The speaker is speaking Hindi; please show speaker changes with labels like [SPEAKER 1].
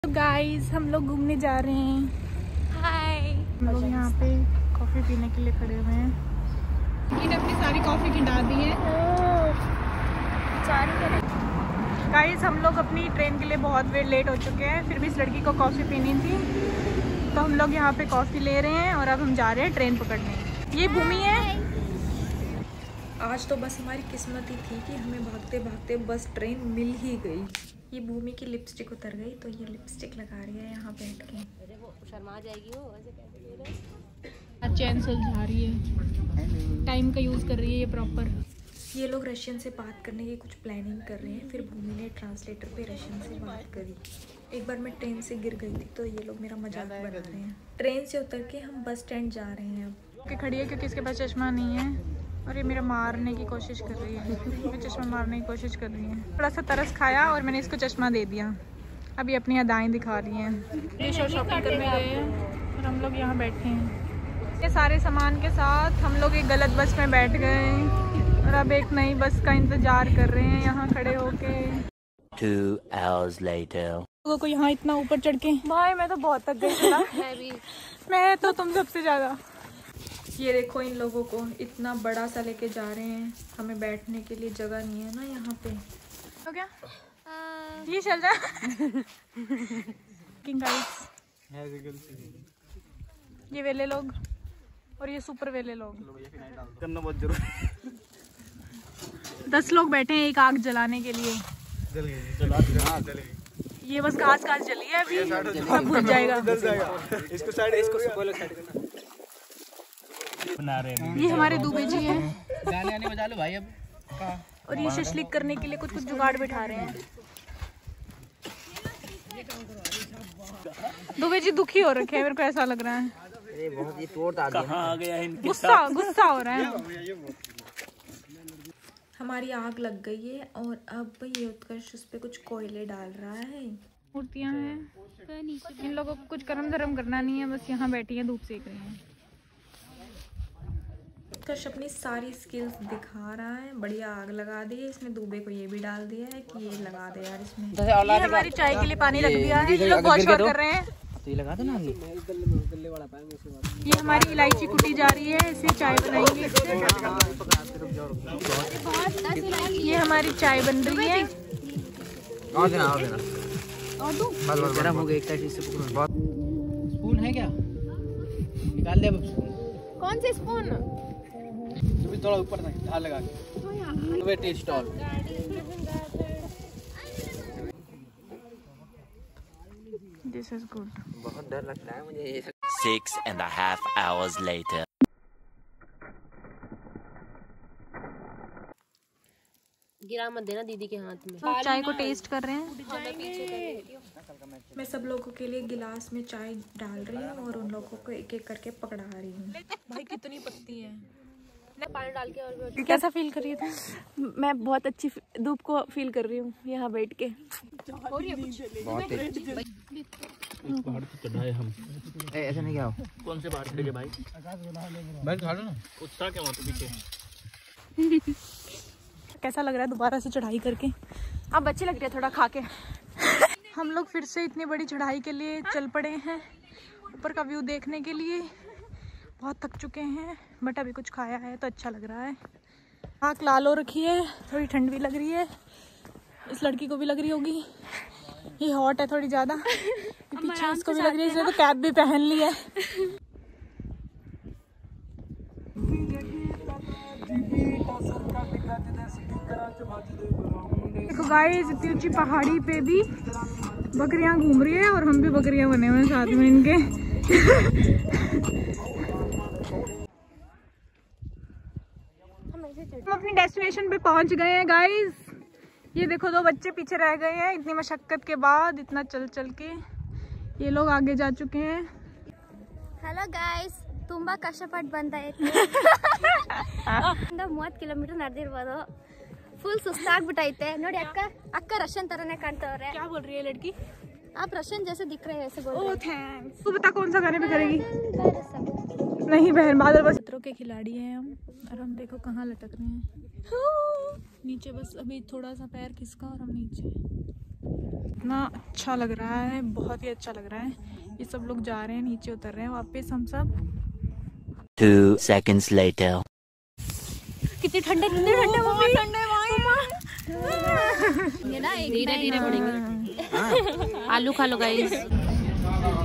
[SPEAKER 1] तो गाइस हम लोग घूमने जा रहे हैं। हाय, हम लोग यहाँ पे कॉफ़ी पीने के लिए खड़े हुए हैं। इन्हें अपनी सारी कॉफ़ी खिंडा दी है। गाइस हम लोग अपनी ट्रेन के लिए बहुत लेट हो चुके हैं, फिर भी इस लड़की को कॉफ़ी पीनी थी तो हम लोग यहाँ पे कॉफ़ी ले रहे हैं और अब हम जा रहे हैं ट्रेन पकड़ने। ये भूमि है।
[SPEAKER 2] आज तो बस हमारी किस्मत ही थी कि हमें भागते भागते बस ट्रेन मिल ही गई। ये भूमि की लिपस्टिक उतर गई तो ये लिपस्टिक लगा रही है यहाँ बैठ के।
[SPEAKER 3] अरे वो शर्मा जाएगी वो, ऐसे कैसे ले रहे?
[SPEAKER 1] चैन सुलझा रही है, टाइम का यूज़ कर रही है ये प्रॉपर।
[SPEAKER 2] ये लोग रशियन से बात करने की कुछ प्लानिंग कर रहे हैं, फिर भूमि ने ट्रांसलेटर पे रशियन से बात करी। एक बार मैं ट्रेन से गिर गई थी तो ये लोग मेरा मजाक बना रहे हैं। ट्रेन से उतर के हम बस स्टैंड जा रहे हैं अब।
[SPEAKER 1] खड़ी है क्योंकि इसके पास चश्मा नहीं है और ये मेरा मारने की कोशिश कर रही है। मैं चश्मा मारने की कोशिश कर रही है। थोड़ा सा तरस खाया और मैंने इसको चश्मा दे दिया। अभी अपनी अदाएं दिखा रही हैं। ये शॉपिंग करने गए हैं और हम लोग यहाँ बैठे हैं। ये सारे सामान के साथ हम लोग एक गलत बस में बैठ गए और अब एक नई बस का इंतजार कर रहे हैं यहाँ खड़े होके।
[SPEAKER 4] 2 hours later.
[SPEAKER 1] लोगों को यहाँ इतना ऊपर चढ़ के, भाई मैं तो बहुत थक गई। मैं तो तुम सबसे ज्यादा।
[SPEAKER 2] ये देखो इन लोगों को इतना बड़ा सा लेके जा रहे हैं, हमें बैठने के लिए जगह नहीं है ना यहाँ पे।
[SPEAKER 1] हो गया ये चल जा। ये वेले लोग और ये सुपर वेले लोग 10 लोग बैठे हैं एक आग जलाने के लिए। ये बस घास जली है, अभी सब बुझ जाएगा।
[SPEAKER 5] इसको साइड बना रहे हैं।
[SPEAKER 1] ये हमारे दुबे जी हैं
[SPEAKER 5] गाने आने बजा लो भाई अब।
[SPEAKER 1] और ये शशलिक करने के लिए कुछ जुगाड़ बिठा रहे हैं। दुबे जी दुखी हो रखे हैं, मेरे को ऐसा लग रहा है।
[SPEAKER 5] अरे बहुत ही तोड़ ताड़ कहाँ आ गया इनके
[SPEAKER 1] गुस्सा हो रहा है।
[SPEAKER 2] हमारी आग लग गई है और अब ये उत्कर्ष उस पे कुछ कोयले डाल रहा है।
[SPEAKER 1] मूर्तियाँ हैं। इन लोगों को कुछ कर्म धर्म करना नहीं है, बस यहाँ बैठी है धूप सेक रही हैं।
[SPEAKER 2] उत्कर्ष अपनी सारी स्किल्स दिखा रहा है। बढ़िया आग लगा दी है इसने। दुबे को ये भी डाल दिया है कि ये लगा दे यार इसमें।
[SPEAKER 1] ये हमारी चाय के लिए पानी रख दिया है। ये लोग बहुत शोर कर रहे हैं।
[SPEAKER 5] तो ये लगा दो ना।
[SPEAKER 1] ये हमारी इलायची कुटी जा रही है, इसे चाय बनाएंगे। ये हमारी चाय बन रही है।
[SPEAKER 5] और देना बस गरम हो गया। एक साइड से पकड़ो। स्पून है क्या? निकाल ले अब स्पून।
[SPEAKER 3] कौन से स्पून?
[SPEAKER 5] तुम थोड़ा ऊपर तक ढाल लगा के। वेट स्टॉल।
[SPEAKER 1] This is good.
[SPEAKER 5] बहुत डर लगता है मुझे।
[SPEAKER 4] 6.5 hours later.
[SPEAKER 3] गिरा मत देना दीदी के हाथ में।
[SPEAKER 1] तो चाय को टेस्ट कर रहे हैं।
[SPEAKER 2] मैं सब लोगों के लिए गिलास में चाय डाल रही हूँ और उन लोगों को एक एक करके पकड़ा रही हूँ।
[SPEAKER 1] भाई कितनी पत्ती है।
[SPEAKER 3] पानी डाल के। और
[SPEAKER 1] कैसा फील कर रही है?
[SPEAKER 3] मैं बहुत अच्छी धूप को फील कर रही हूँ यहाँ बैठ के।
[SPEAKER 5] पहाड़ पे चढ़ाए हम। ऐसे नहीं क्या हो? कौन से पहाड़ चढ़े भाई? भाई खा लो ना। उत्साह क्या वहाँ पे पीछे?
[SPEAKER 1] कैसा लग रहा है दोबारा से चढ़ाई करके?
[SPEAKER 3] अब अच्छी लग रही है थोड़ा खा के।
[SPEAKER 1] हम लोग फिर से इतनी बड़ी चढ़ाई के लिए चल पड़े हैं, ऊपर का व्यू देखने के लिए। बहुत थक चुके हैं बट अभी कुछ खाया है तो अच्छा लग रहा है। आँख लाल हो रखी है, थोड़ी ठंड भी लग रही है। इस लड़की को भी लग रही होगी, ये हॉट है थोड़ी ज़्यादा। पीछे इसको भी लग रही है, इसने तो कैप भी पहन ली है। देखो गाइस इतनी ऊंची पहाड़ी पे भी बकरियां घूम रही है और हम भी बकरियां बने हुए हैं साथ में इनके। हम अपनी डेस्टिनेशन पे पहुंच गए हैं गाइस। ये देखो 2 बच्चे पीछे रह गए हैं इतनी मशक्कत के बाद, इतना चल चल के। ये लोग आगे जा चुके हैं।
[SPEAKER 6] ಹಲೋ ಗಾಯ್ಸ್, ತುಂಬಾ ಕಷ್ಟಪಟ್ಟು ಬಂದಾಯ್ತು. 30 ಕಿಲೋಮೀಟರ್ ನಡೆದಿರ್ಬೋದು. ಫುಲ್ ಸುಸ್ತಾಗ್ಬಿಟ್ಟೈತೆ ನೋಡಿ. ಅಕ್ಕ रशियन तरह कांतವ್ರೆ.
[SPEAKER 1] क्या बोल रही है लड़की?
[SPEAKER 6] आप रशियन जैसे दिख रहे हैं ऐसे बोल रहे
[SPEAKER 1] हैं। थैंक्स। तू बता कौन सा गाने पे करेगी? नहीं बहन, बादल बस। खतरों के खिलाड़ी हैं हम और हम देखो कहाँ लटक रहे हैं। नीचे बस अभी थोड़ा सा पैर खिसका और हम नीचे। इतना अच्छा लग रहा है, बहुत ही अच्छा लग रहा है। ये सब लोग जा रहे हैं, नीचे उतर रहे हैं वापस हम सब।
[SPEAKER 4] 2 seconds later.
[SPEAKER 6] कितने ठंडे ठंडे ठंडे
[SPEAKER 3] धीरे धीरे बढ़ेंगे। आलू खा लो गाइस।